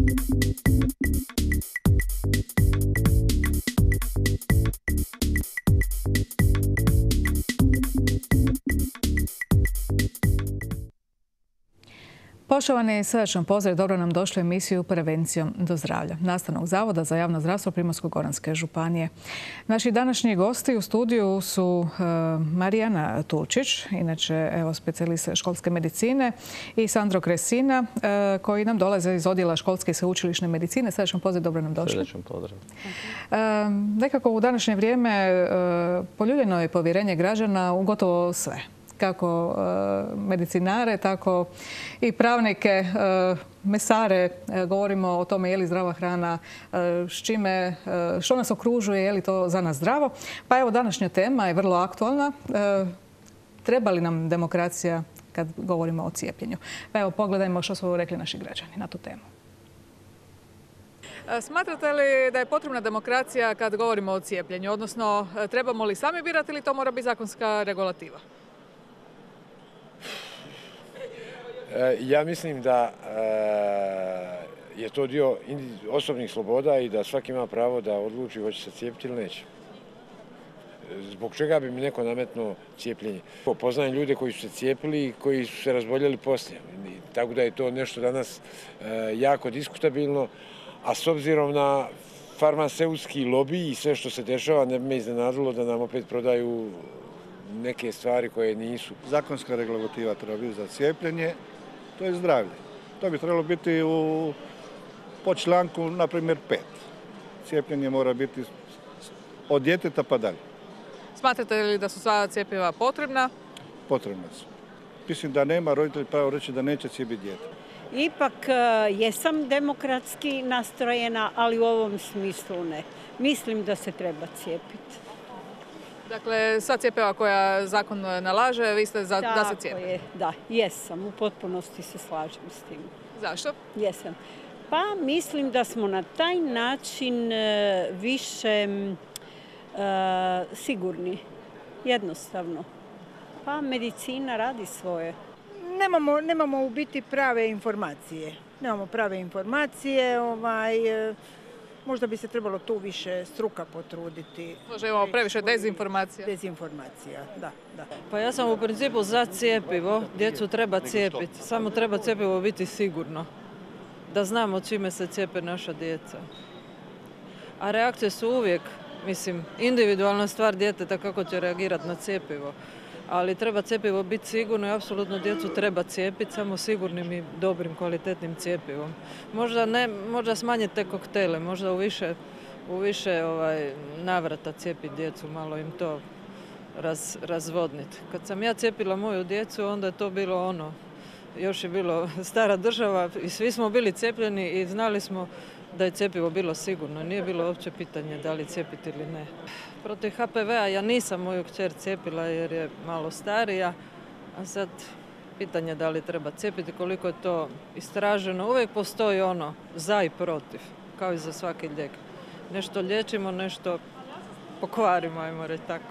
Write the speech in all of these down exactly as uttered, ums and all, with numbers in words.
Poštovani, srdačan pozdrav, dobro nam došli u emisiju Prevencijom do zdravlja Nastavnog zavoda za javno zdravstvo Primorsko-goranske županije. Naši današnji gosti u studiju su Marijana Turčić, inače evo specijalist školske medicine, i Sandro Kresina, koji nam dolaze iz odjela školske i sveučilišne medicine. Srdačan pozdrav, dobro nam došli. Srdačan pozdrav. Nekako u današnje vrijeme poljuljeno je povjerenje građana u gotovo sve. Kako medicinare, tako i pravnike, mesare. Govorimo o tome je li zdrava hrana, s čime, što nas okružuje, je li to za nas zdravo. Pa evo, današnja tema je vrlo aktualna. Treba li nam demokracija kad govorimo o cijepljenju? Pa evo, pogledajmo što su rekli naši građani na tu temu. Smatrate li da je potrebna demokracija kad govorimo o cijepljenju? Odnosno, trebamo li sami birati ili to mora biti zakonska regulativa? Ja mislim da je to dio osobnih sloboda i da svaki ima pravo da odluči hoće se cijepiti ili neće. Zbog čega bi mi neko nametnuo cijepljenje? Poznajem ljude koji su se cijepili i koji su se razboljeli poslije. Tako da je to nešto danas jako diskutabilno, a s obzirom na farmaceutski lobby i sve što se dešava, ne bi me iznenadilo da nam opet prodaju neke stvari koje nisu. Zakonska regulativa treba biti za cijepljenje, to je zdravlje. To bi trebalo biti u, po članku, na primjer, pet. Cijepljenje mora biti od djeteta pa dalje. Smatrate li da su sva cjepiva potrebna? Potrebna su. Mislim da nema roditelj pravo reći da neće cijepiti dijete. Ipak jesam demokratski nastrojena, ali u ovom smislu ne. Mislim da se treba cijepiti. Dakle, sva cjepiva koja zakon nalaže, vi ste za da se cijepi? Tako je, da, jesam. U potpunosti se slažem s tim. Zašto? Jesam. Pa mislim da smo na taj način više uh, sigurni. Jednostavno. Pa medicina radi svoje. Nemamo, nemamo u biti prave informacije. Nemamo prave informacije. Ovaj, možda bi se trebalo tu više struka potruditi. Možda imamo previše dezinformacija. Dezinformacija, da, da. Pa ja sam u principu za cijepivo. Djecu treba cijepiti. Samo treba cijepivo biti sigurno. Da znamo čime se cijepe naša djeca. A reakcije su uvijek, mislim, individualna stvar djeteta kako će reagirati na cijepivo. Ali treba cijepivo biti sigurno i apsolutno djecu treba cijepiti samo sigurnim i dobrim, kvalitetnim cijepivom. Možda, ne, možda smanjiti te koktele, možda u više, u više ovaj, navrata cijepiti djecu, malo im to raz, razvodniti. Kad sam ja cijepila moju djecu, onda je to bilo ono, još je bilo stara država i svi smo bili cijepljeni i znali smo da je cjepivo bilo sigurno. Nije bilo uopće pitanje da li cijepiti ili ne. Protiv H P V-a ja nisam moju kćer cijepila jer je malo starija, a sad pitanje da li treba cijepiti, koliko je to istraženo. Uvijek postoji ono za i protiv, kao i za svaki lijek. Nešto liječimo, nešto pokvarimo, ajmo reći tako.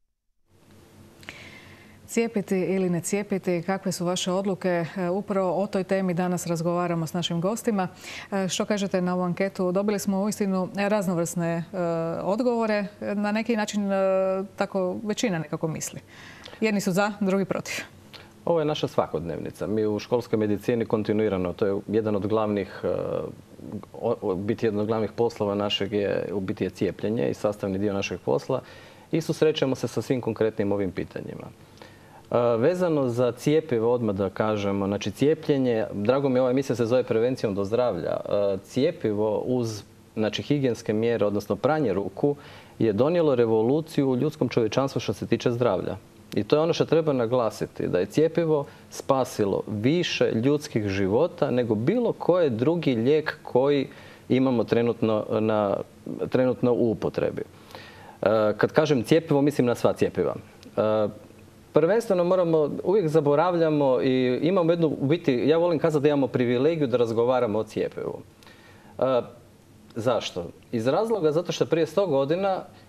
Cijepiti ili ne cijepiti, kakve su vaše odluke? Upravo o toj temi danas razgovaramo s našim gostima. Što kažete na ovu anketu? Dobili smo uistinu raznovrsne odgovore. Na neki način tako većina nekako misli. Jedni su za, drugi protiv. Ovo je naša svakodnevnica. Mi u školskoj medicini kontinuirano, to je jedan od glavnih, biti jedan od glavnih poslova našeg je, u biti je cijepljenje i sastavni dio našeg posla i susrećemo se sa svim konkretnim ovim pitanjima. Vezano za cijepivo, odmah da kažemo, znači cijepljenje, drago mi je ova emisija se zove Prevencijom do zdravlja. Cijepivo uz znači, higijenske mjere, odnosno pranje ruku, je donijelo revoluciju u ljudskom čovječanstvu što se tiče zdravlja. I to je ono što treba naglasiti, da je cijepivo spasilo više ljudskih života nego bilo koji drugi lijek koji imamo trenutno, na, trenutno u upotrebi. Kad kažem cijepivo, mislim na sva cjepiva. Prvenstveno moramo, uvijek zaboravljamo i imamo jednu, u biti, ja volim kazati da imamo privilegiju da razgovaramo o cijepivu. E, zašto? Iz razloga zato što prije sto godina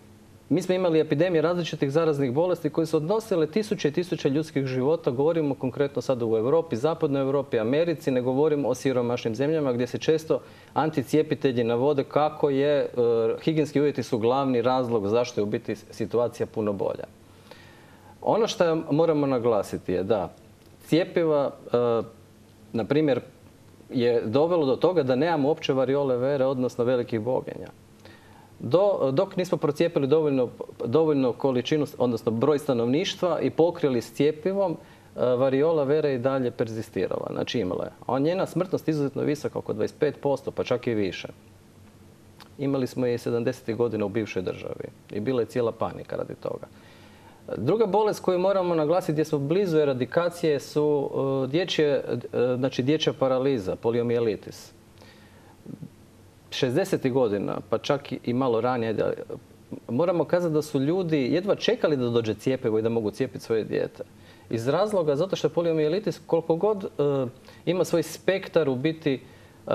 mi smo imali epidemije različitih zaraznih bolesti koje su odnosile tisuće i tisuće ljudskih života. Govorimo konkretno sad u Europi, zapadnoj Europi, Americi, ne govorimo o siromašnim zemljama gdje se često anticijepitelji navode kako je, e, higijenski uvjeti su glavni razlog zašto je u biti situacija puno bolja. Ono što moramo naglasiti je da cijepiva, e, na primjer, je dovelo do toga da nemamo uopće variole vere, odnosno velikih boginja. Do, dok nismo procijepili dovoljno, dovoljno količinu, odnosno broj stanovništva i pokrili s cijepivom, variola vere i dalje perzistirala. Znači imala je. A njena smrtnost izuzetno visoka, oko dvadeset pet posto, pa čak i više. Imali smo je i sedamdesetih godina u bivšoj državi i bila je cijela panika radi toga. Druga bolest koju moramo naglasiti gdje smo blizu eradikacije su dječje, znači dječja paraliza, poliomijelitis. šezdesetih godina, pa čak i malo ranije, moramo kazati da su ljudi jedva čekali da dođe cijepivo i da mogu cijepiti svoje dijete. Iz razloga zato što je poliomijelitis koliko god uh, ima svoj spektar u biti uh,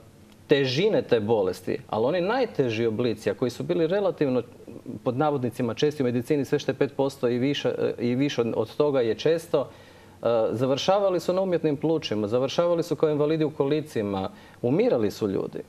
težine te bolesti, ali oni najteži oblici, a koji su bili relativno pod navodnicima česti u medicini, sve što je pet posto i više, i više od toga je često, uh, završavali su na umjetnim plućima, završavali su kao invalidi u kolicima, umirali su ljudi.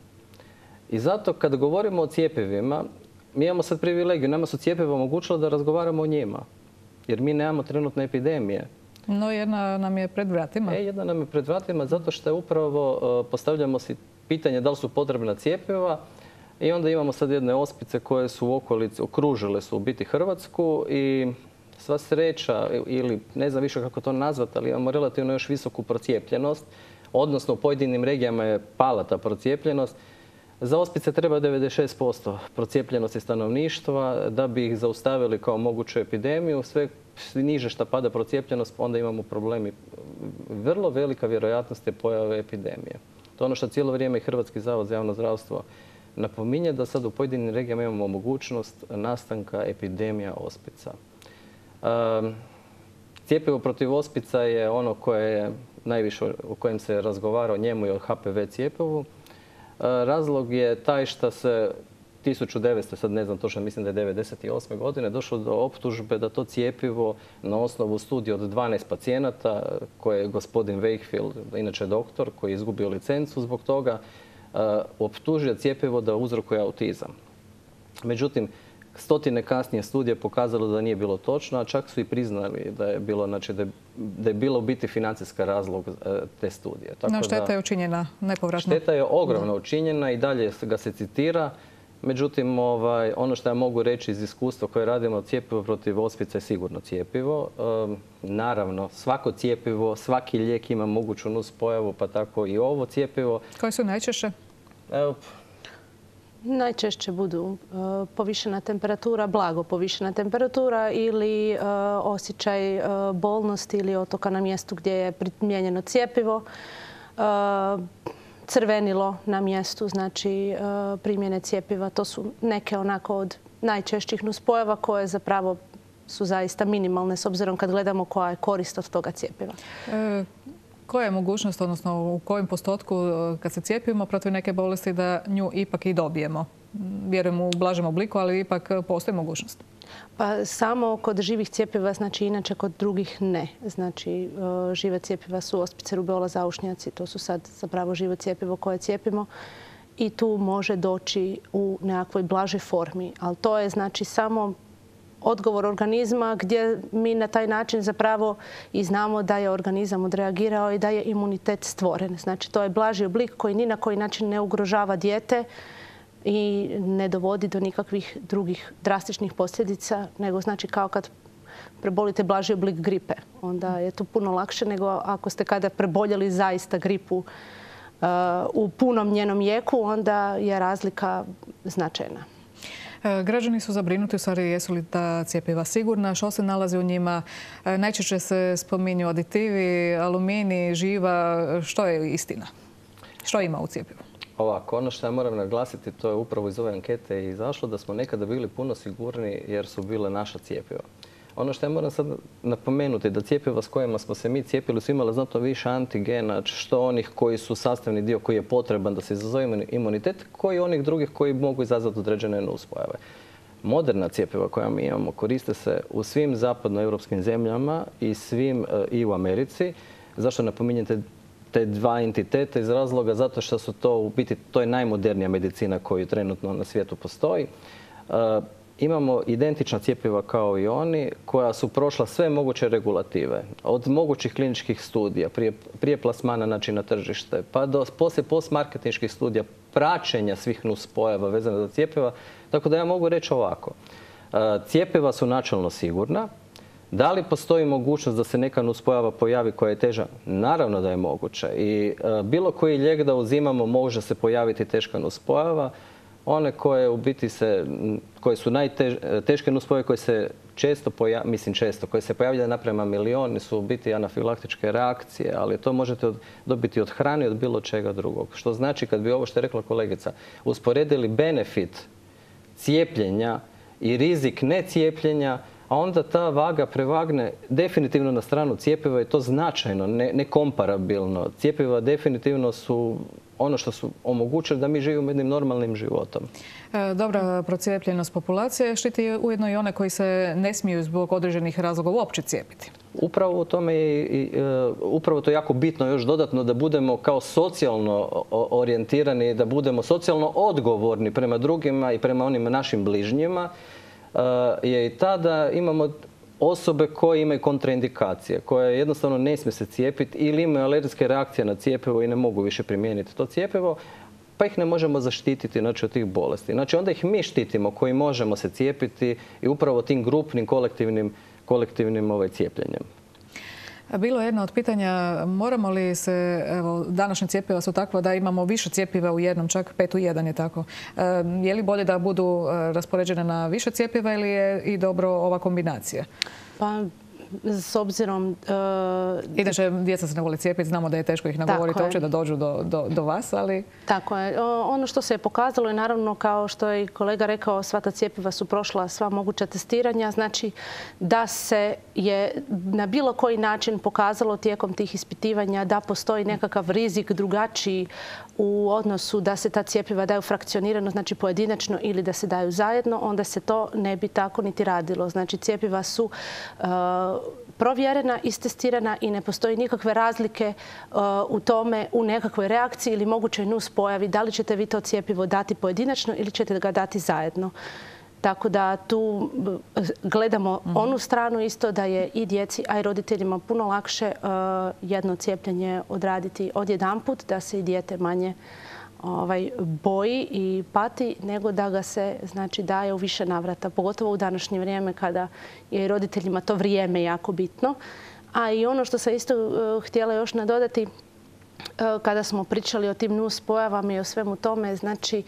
I zato kad govorimo o cjepivima, mi imamo sad privilegiju, nama su cjepiva omogućila da razgovaramo o njima. Jer mi nemamo trenutne epidemije. No jedna nam je pred vratima. E, jedna nam je pred vratima zato što je upravo uh, postavljamo si pitanje da li su potrebna cjepiva i onda imamo sad jedne ospice koje su u okolici, okružile su u biti Hrvatsku i sva sreća ili ne znam više kako to nazvati, ali imamo relativno još visoku procijepljenost, odnosno u pojedinim regijama je pala ta procijepljenost. Za ospice treba devedeset šest posto procijepljenosti stanovništva da bi ih zaustavili kao moguću epidemiju. Sve niže što pada procijepljenost, onda imamo problemi. Vrlo velika vjerojatnost je pojave epidemije. To je ono što cijelo vrijeme i Hrvatski zavod za javno zdravstvo napominje, da sad u pojedinim regijama imamo mogućnost nastanka epidemija ospica. Um, cijepivo protiv ospica je ono koje je najviše, o kojem se razgovara o njemu i o H P V cijepivu. Razlog je taj što se tisuću devetsto, sad ne znam točno, mislim da je devedeset osme godine, došlo do optužbe da to cijepivo na osnovu studija od dvanaest pacijenata, koje je gospodin Wakefield, inače doktor, koji je izgubio licencu zbog toga, optužio cijepivo da uzrokuje autizam. Međutim, stotine kasnije studije pokazalo da nije bilo točno, a čak su i priznali da je bilo, znači, da je, da je bilo u biti financijska razlog te studije. Tako no, šteta da, je učinjena nepovratno. Šteta je ogromno učinjena i dalje ga se citira. Međutim, ovaj, ono što ja mogu reći iz iskustva koje radimo, cijepivo protiv ospica je sigurno cijepivo. Um, naravno, svako cijepivo, svaki lijek ima moguću nuspojavu, pa tako i ovo cijepivo. Koje su najčešće? Evo, Najčešće budu uh, povišena temperatura, blago povišena temperatura ili uh, osjećaj uh, bolnosti ili otoka na mjestu gdje je primijenjeno cijepivo. Uh, crvenilo na mjestu, znači uh, primjene cijepiva. To su neke onako od najčešćih nuspojava koje zapravo su zaista minimalne s obzirom kad gledamo koja je korist od toga cijepiva. E Koja je mogućnost, odnosno u kojem postotku kad se cijepimo protiv neke bolesti da nju ipak i dobijemo? Vjerujem u blažem obliku, ali ipak postoji mogućnost. Pa samo kod živih cijepiva, znači inače kod drugih ne. Znači žive cijepiva su ospice, rubeola, zaušnjaci. To su sad zapravo živo cijepivo koje cijepimo. I tu može doći u nekakvoj blažoj formi. Ali to je znači samo odgovor organizma gdje mi na taj način zapravo i znamo da je organizam odreagirao i da je imunitet stvoren. Znači to je blaži oblik koji ni na koji način ne ugrožava dijete i ne dovodi do nikakvih drugih drastičnih posljedica, nego znači kao kad prebolite blaži oblik gripe. Onda je to puno lakše nego ako ste kada preboljeli zaista gripu uh, u punom njenom jeku, onda je razlika značajna. Građani su zabrinuti, u stvari jesu li ta cijepiva sigurna, što se nalazi u njima. Najčešće se spominju aditivi, aluminij, živa. Što je istina? Što ima u cijepivu? Ovako, ono što ja moram naglasiti, to je upravo iz ove ankete izašlo, da smo nekada bili puno sigurniji jer su bile naša cijepiva. Ono što ja moram sad napomenuti, da cijepiva s kojima smo se mi cijepili su imala znatno više antigena, što onih koji su sastavni dio koji je potreban da se izazove imunitet, koji onih drugih koji mogu izazvati određene nuspojave. moderna cjepiva koja mi imamo koriste se u svim zapadnoeuropskim zemljama i svim i u Americi. Zašto napominjete te dva entitete? Iz razloga zato što su to u biti, to je najmodernija medicina koju trenutno na svijetu postoji. Imamo identična cjepiva kao i oni koja su prošla sve moguće regulative. Od mogućih kliničkih studija prije, prije plasmana znači, na tržište, pa do poslije postmarketinških studija, praćenja svih nuspojava vezane za cjepiva. Tako da ja mogu reći ovako. Cjepiva su načelno sigurna. Da li postoji mogućnost da se neka nuspojava pojavi koja je teža? Naravno da je moguće. I bilo koji lijek da uzimamo može se pojaviti teška nuspojava. One koje u biti se, koje su najteške nuspojave koje se često pojavljaju, mislim često, koje se pojavljaju naprema milioni su u biti anafilaktičke reakcije, ali to možete dobiti od hrane i od bilo čega drugog. Što znači kad bi ovo što je rekla kolegica, usporedili benefit cijepljenja i rizik necijepljenja, a onda ta vaga prevagne definitivno na stranu cjepiva i to značajno, nekomparabilno. Ne cjepiva definitivno su ono što su omogućili da mi živimo jednim normalnim životom. Dobra procijepljenost populacije štiti ujedno i one koji se ne smiju zbog određenih razloga uopće cijepiti. Upravo u tome je upravo to jako bitno još dodatno da budemo kao socijalno orijentirani, da budemo socijalno odgovorni prema drugima i prema onim našim bližnjima, je i ta da imamo osobe koje imaju kontraindikacije, koje jednostavno ne smije se cijepiti ili imaju alergijske reakcije na cijepivo i ne mogu više primijeniti to cijepivo, pa ih ne možemo zaštititi znači, od tih bolesti. Znači onda ih mi štitimo koji možemo se cijepiti i upravo tim grupnim kolektivnim, kolektivnim ovaj, cijepljenjem. Bilo je jedno od pitanja, moramo li se, evo, današnje cjepiva su takva da imamo više cjepiva u jednom, čak pet u jedan je tako. Je li bolje da budu raspoređene na više cjepiva ili je i dobro ova kombinacija? Pa, s obzirom... Inače, djeca se ne vole cijepiti, znamo da je teško ih nagovoriti uopće da dođu do, do, do vas, ali... Tako je. Ono što se je pokazalo je naravno, kao što je i kolega rekao, sva ta cjepiva su prošla sva moguća testiranja. Znači da se je na bilo koji način pokazalo tijekom tih ispitivanja da postoji nekakav rizik drugačiji u odnosu da se ta cjepiva daju frakcionirano, znači pojedinačno ili da se daju zajedno, onda se to ne bi tako niti radilo. Znači cjepiva su uh, provjerena, istestirana i ne postoji nikakve razlike uh, u tome, u nekakvoj reakciji ili mogućoj nus pojavi. Da li ćete vi to cjepivo dati pojedinačno ili ćete ga dati zajedno. Tako da tu gledamo mm-hmm. onu stranu isto da je i djeci, a i roditeljima puno lakše uh, jedno cijepljenje odraditi odjedanput, da se i dijete manje ovaj, boji i pati, nego da ga se znači, daje u više navrata. Pogotovo u današnje vrijeme kada je i roditeljima to vrijeme jako bitno. A i ono što sam isto uh, htjela još nadodati, kada smo pričali o tim nus pojavama i o svemu tome, znači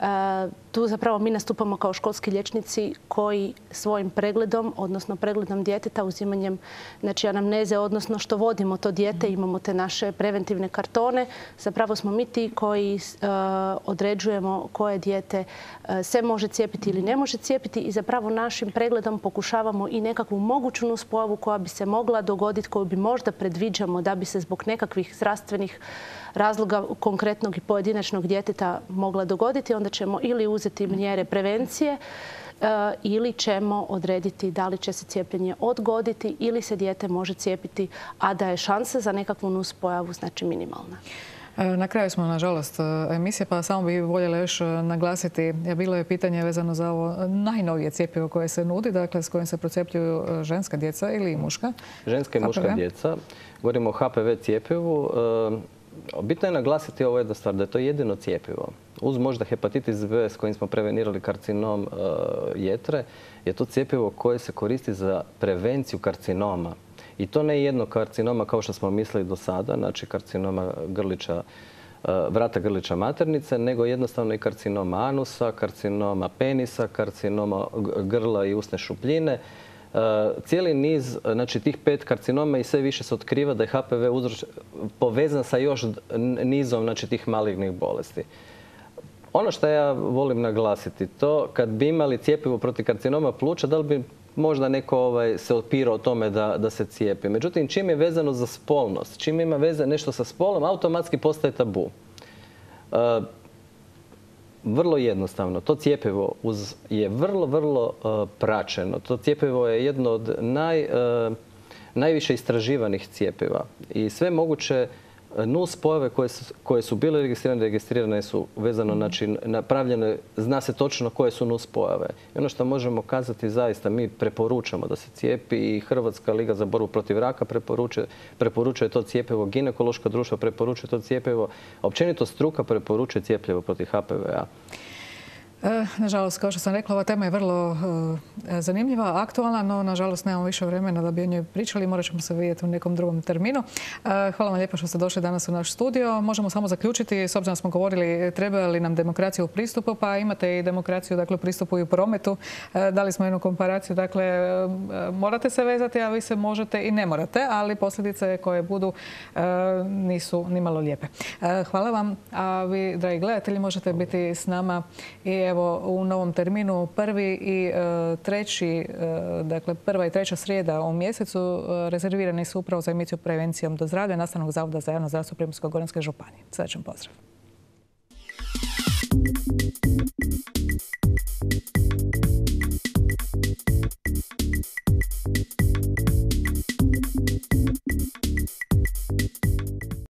tu zapravo mi nastupamo kao školski liječnici koji svojim pregledom, odnosno pregledom djeteta, uzimanjem znači anamneze, odnosno što vodimo to dijete, imamo te naše preventivne kartone, zapravo smo mi ti koji određujemo koje dijete se može cijepiti ili ne može cijepiti i zapravo našim pregledom pokušavamo i nekakvu moguću nus pojavu koja bi se mogla dogoditi, koju bi možda predviđamo da bi se zbog nekakvih zdravstvenih razloga konkretnog i pojedinačnog djeteta mogla dogoditi, onda ćemo ili uzeti mjere prevencije ili ćemo odrediti da li će se cijepljenje odgoditi ili se dijete može cijepiti, a da je šansa za nekakvu nus pojavu znači minimalna. Na kraju smo, nažalost, emisije, pa samo bih voljela još naglasiti. Bilo je pitanje vezano za ovo najnovije cjepivo koje se nudi, dakle s kojim se procijepljuju ženska djeca ili muška. Ženska i muška djeca. Govorimo o H P V cijepivu. Bitno je naglasiti ovo jednu stvar, da je to jedino cijepivo. Uz možda hepatitis B s kojim smo prevenirali karcinom jetre, je to cijepivo koje se koristi za prevenciju karcinoma. I to ne jedno karcinoma kao što smo mislili do sada, znači karcinoma grlića, vrata grlića maternice, nego jednostavno i karcinoma anusa, karcinoma penisa, karcinoma grla i usne šupljine. Cijeli niz, znači tih pet karcinoma i sve više se otkriva da je H P V uzroč povezan sa još nizom znači, tih malignih bolesti. Ono što ja volim naglasiti, to kad bi imali cjepivo protiv karcinoma pluća, da li bi možda neko ovaj, se opirao o tome da, da se cijepi. Međutim, čim je vezano za spolnost, čim ima veze nešto sa spolom, automatski postaje tabu. Uh, vrlo jednostavno. To cjepivo uz, je vrlo, vrlo uh, praćeno. To cjepivo je jedno od naj, uh, najviše istraživanih cjepiva. I sve moguće nus pojave koje su, koje su bile registrirane, registrirane su vezano, znači napravljene, zna se točno koje su nus pojave. I ono što možemo kazati zaista, mi preporučamo da se cijepi i Hrvatska liga za borbu protiv raka preporučuje, preporučuje to cijepivo, ginekološko društvo preporučuje to cijepivo, općenito struka preporučuje cijepljivo protiv H P V-a. Nažalost, kao što sam rekla, ova tema je vrlo zanimljiva, aktualna, no nažalost nemamo više vremena da bi o njoj pričali. Morat ćemo se vidjeti u nekom drugom terminu. Hvala vam lijepo što ste došli danas u naš studio. Možemo samo zaključiti, s obzirom da smo govorili treba li nam demokracija u pristupu, pa imate i demokraciju dakle, u pristupu i u prometu. Dali smo jednu komparaciju, dakle morate se vezati, a vi se možete i ne morate, ali posljedice koje budu nisu nimalo lijepe. Hvala vam, a vi, dragi gledatelji, možete biti s nama i evo u novom terminu prvi i treći, dakle prva i treća srijeda u mjesecu rezervirani su upravo za emisiju Prevencijom do zdravlja Nastavnog zavoda za javno zdravstvo Primorsko-goranske županije. Srećan pozdrav.